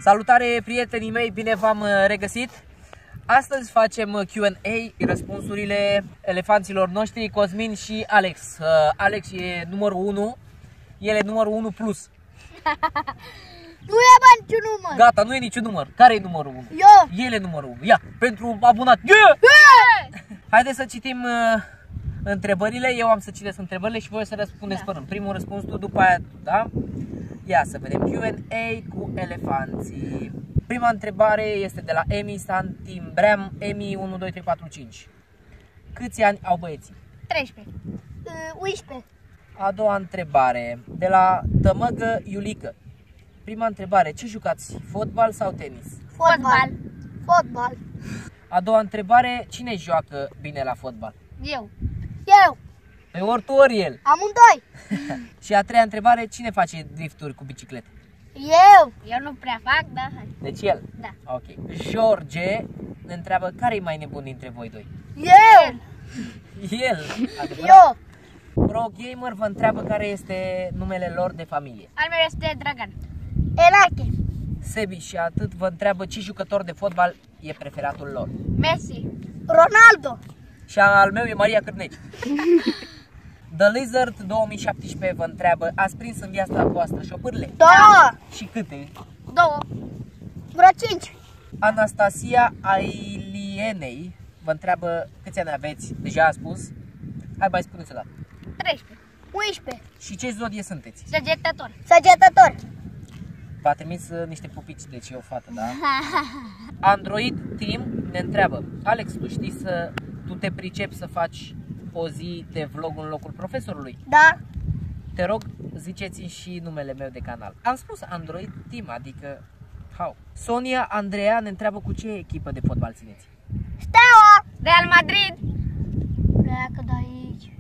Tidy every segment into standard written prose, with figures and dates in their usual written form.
Salutare prietenii mei, bine v-am regăsit. Astăzi facem Q&A, răspunsurile elefanților noștri, Cosmin și Alex. Alex e numărul 1, el e numărul 1 plus. Nu e niciun număr. Gata, nu e niciun număr. Care e numărul 1? Eu. El e numărul 1. Ia, pentru abonat. Yeah! Haideți să citim întrebările. Eu am să citesc întrebările și voi o să răspundeți pe rând. Primul răspuns tu, după aia, da? Ia să vedem. Q&A cu elefanții. Prima întrebare este de la Emi Santimbream, Emi 1, 2, 3, 4, 5. Câți ani au băieții? 13. 11. A doua întrebare de la Tămăgă Iulică. Prima întrebare, ce jucați? Fotbal sau tenis? Fotbal. Fotbal. A doua întrebare, cine joacă bine la fotbal? Eu. Eu. Pe ori tu, ori el. Amândoi. Și a treia întrebare, cine face drifturi cu biciclete? Eu. Eu nu prea fac, da. Deci el? Da. Ok. George ne întreabă, care e mai nebun dintre voi doi? Eu. El. Adevărat? Eu. Pro Gamer vă întreabă care este numele lor de familie. Al meu este Dragan. Elache. Sebi și atât vă întreabă ce jucător de fotbal e preferatul lor. Messi. Ronaldo. Și al meu e Maria Cârneci. The Lizard 2017 vă întreabă, ați prins în viața voastră șopârle? Da. Și câte? 2. Vreo 5. Anastasia Ailienei vă întreabă câți ani aveți, deja a spus. Hai, mai spuneți o dată. 13. 11. Și ce zodie sunteți? Săgetător. Săgetător. V-a trimis niște pupici, deci e o fată, da? Android Team ne întreabă, Alex, tu te pricepi să faci o zi de vlog în locul profesorului? Da. Te rog, ziceți-mi și numele meu de canal. Am spus Android Team, adică how? Sonia Andreea ne întreabă cu ce echipă de fotbal țineți? Steaua. Real Madrid. Pleacă de aici.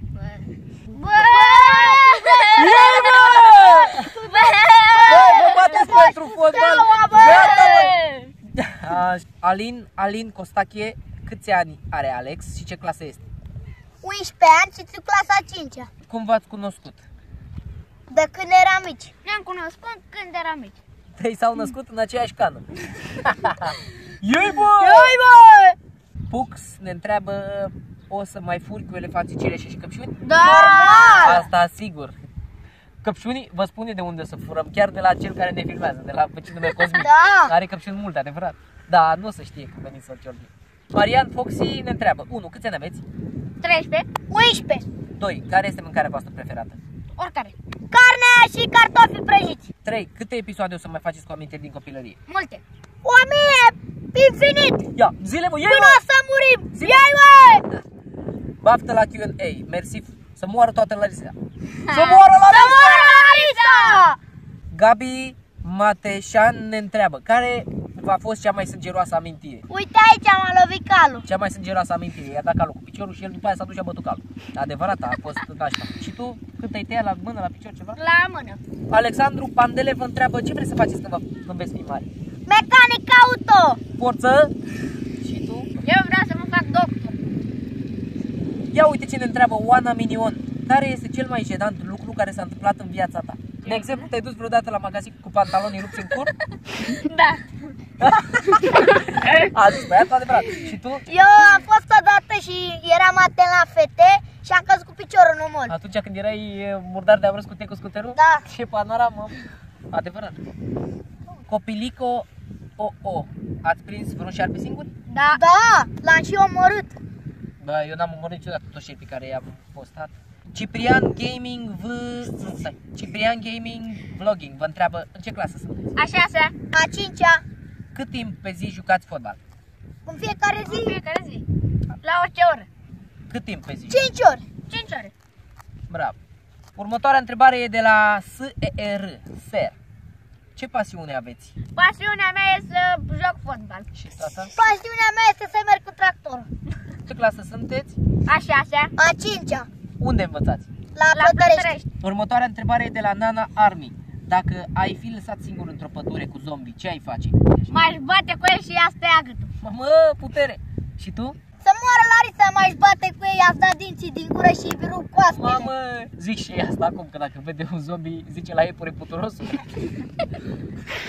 Vă bateți pentru fotbal! Alin Costache, câți ani are Alex și ce clasă este? 11 ani și clasa 5-a. Cum v-ați cunoscut? De când eram mici. Ne-am cunoscut când eram mici. Ei s-au născut în aceeași cană. Iei bă! Iei bă! Pux ne întreabă, o să mai furi cu elefanții, cireșe și căpșuni? Da! Normal! Asta sigur. Căpșunii, vă spune de unde să furăm, chiar de la cel care ne filmează, de la vecinul meu Cosmin. Da! Are căpșuni multe, adevărat. Da, nu o să știe că veniți să-l ciorbi. Marian Foxy ne întreabă, 1. Câți ani aveți? 13. 11. 2. Care este mâncarea voastră preferată? Oricare. Carne și cartofi prăjiți. 3. Câte episoade o să mai faceți cu amintiri din copilărie? Multe. 1000. Infinit. Ia, zile mă, Până să murim. Iai mă! Baftă la Q&A. Mersi. Să moară toată Larisa. Să moară Larisa! Gabi Mateșan ne întreabă, care v-a fost cea mai sângeroasă amintire? Uite aici m-a lovit calul. Cea mai sângeroasă amintire, i-a dat calul cu piciorul și el după aia s-a dus și a bătut calul. Adevărat, a fost nașpa. Și tu, când ai tăiat la mână, la picior ceva? La mână. Alexandru Pandele vă întreabă, ce vreți să faceți când veți fi mari? Mecanic auto. Forță? Și tu? Eu vreau să mă fac doctor. Ia uite ce ne întreabă Oana Minion. Care este cel mai jenant lucru care s-a întâmplat în viața ta? De exemplu, te-ai dus vreodată la magazin cu pantaloni rupți în cur? Da. A zis băiatul adevărat. Și tu? Eu am fost odată și eram atent la fete și am căzut cu piciorul în mol. Atunci când erai murdar de amărâs cu scuterul? Da. Ce panoramă. Adevărat. Copilico O. Ați prins vreun șarpe singur? Da. Da, l-am și omorât. Bă, eu n-am omorât niciodată toți cei pe care i-am postat. Ciprian Gaming Vlogging vă întreabă, în ce clasă sunteți? A 6-a. A 5-a. Cât timp pe zi jucați fotbal? În fiecare zi. În fiecare zi. La orice oră. Cât timp pe zi? 5 ore. 5 ore. Bravo. Următoarea întrebare e de la SER. Ce pasiune aveți? Pasiunea mea e să joc fotbal. Și tata? Pasiunea mea este să merg cu tractorul. Ce clasă sunteți? A 6-a. A 5-a. Unde învățați? La Plătărești. Următoarea întrebare e de la Nana Army. Dacă ai fi lăsat singur într-o pădure cu zombie, ce ai face? M-aș bate cu el și i-aș tăia gâtul. Mamă, putere! Și tu? Să moară Larisa, m-aș bate cu ei, i-aș da dinții din gură și îi rup coastele. Mamă, zic și asta acum, că dacă vede un zombie, zice la iepure puturosul.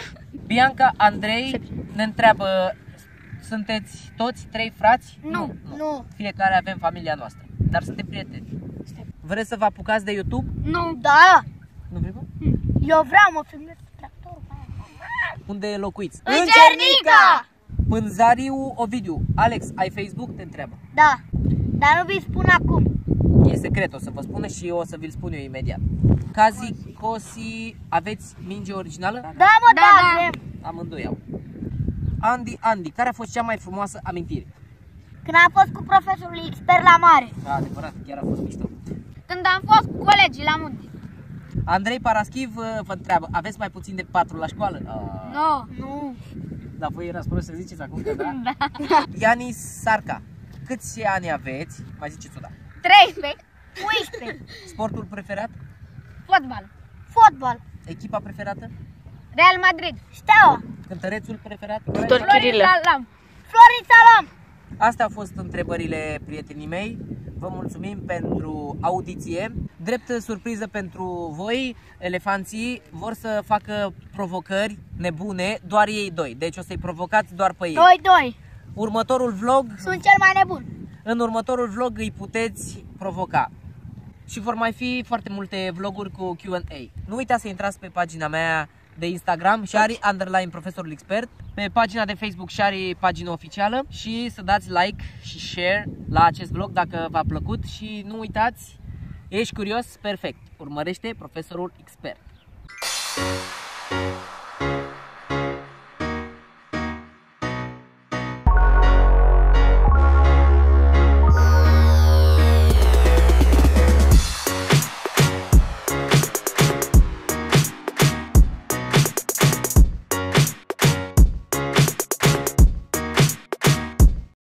Bianca, Andrei ne întreabă, sunteți toți 3 frați? Nu. Fiecare avem familia noastră, dar suntem prieteni. Vreți să vă apucați de YouTube? Nu. Da. Nu vrei, bă? Eu vreau, mă filmez cu tractorul. Unde locuiți? În Cernica! Pânzariu Ovidiu. Alex, ai Facebook? Te întreabă. Da, dar nu vi spun acum. E secret, o să vă spun și eu o să vi-l spun eu imediat. Cazi, Cosi, aveți minge originală? Da, mă, da, avem. Amândoi au. Andy, care a fost cea mai frumoasă amintire? Când am fost cu profesorul expert la mare. Da, adevărat, chiar a fost mișto. Când am fost cu colegii la munte. Andrei Paraschiv vă întreabă, aveți mai puțin de 4 la școală? Nu. Dar voi erați prost să ziceți acum că da? Da. Ianis Sarca, câți ani aveți? Mai ziceți-o, da. 13. 11. Sportul preferat? Fotbal. Echipa preferată? Real Madrid. Steaua. Cântărețul preferat? Florin Salam. Astea au fost întrebările prietenii mei. Vă mulțumim pentru audiție. Drept surpriză pentru voi, elefanții vor să facă provocări nebune, doar ei doi. Deci o să-i provocați doar pe ei. 2. Următorul vlog, Sunt cel mai nebun. în următorul vlog îi puteți provoca. Și vor mai fi foarte multe vloguri cu Q&A. Nu uitați să intrați pe pagina mea de Instagram, Shari_profesorul expert, pe pagina de Facebook Shari, pagina oficială, și să dați like și share la acest vlog dacă v-a plăcut și nu uitați, ești curios? Perfect! Urmărește profesorul expert.